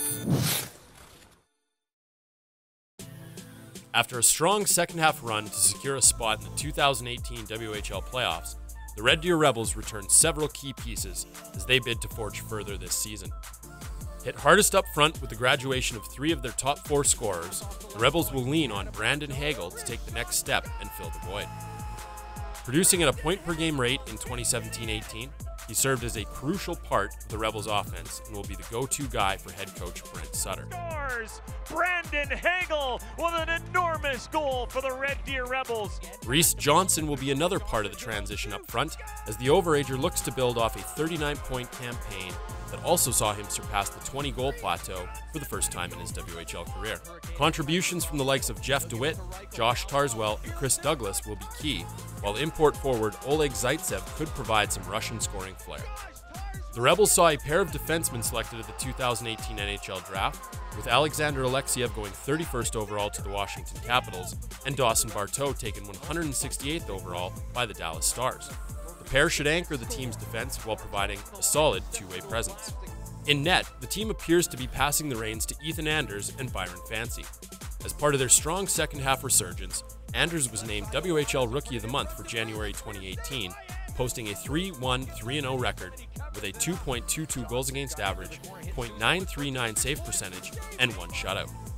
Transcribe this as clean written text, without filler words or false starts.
After a strong second-half run to secure a spot in the 2018 WHL playoffs, the Red Deer Rebels returned several key pieces as they bid to forge further this season. Hit hardest up front with the graduation of 3 of their top 4 scorers, the Rebels will lean on Brandon Hagel to take the next step and fill the void. Producing at a point-per-game rate in 2017-18, he served as a crucial part of the Rebels' offense and will be the go-to guy for head coach Brent Sutter. Brandon Hagel with an enormous goal for the Red Deer Rebels. Reese Johnson will be another part of the transition up front as the overager looks to build off a 39-point campaign that also saw him surpass the 20-goal plateau for the first time in his WHL career. Contributions from the likes of Jeff DeWitt, Josh Tarswell, and Chris Douglas will be key, while import forward Oleg Zaitsev could provide some Russian scoring flair. The Rebels saw a pair of defensemen selected at the 2018 NHL draft, with Alexander Alexiev going 31st overall to the Washington Capitals and Dawson Barteau taken 168th overall by the Dallas Stars. The pair should anchor the team's defense while providing a solid two-way presence. In net, the team appears to be passing the reins to Ethan Anders and Byron Fancy. As part of their strong second-half resurgence, Anders was named WHL Rookie of the Month for January 2018, posting a 3-1-3-0 record with a 2.22 goals against average, .939 save percentage, and 1 shutout.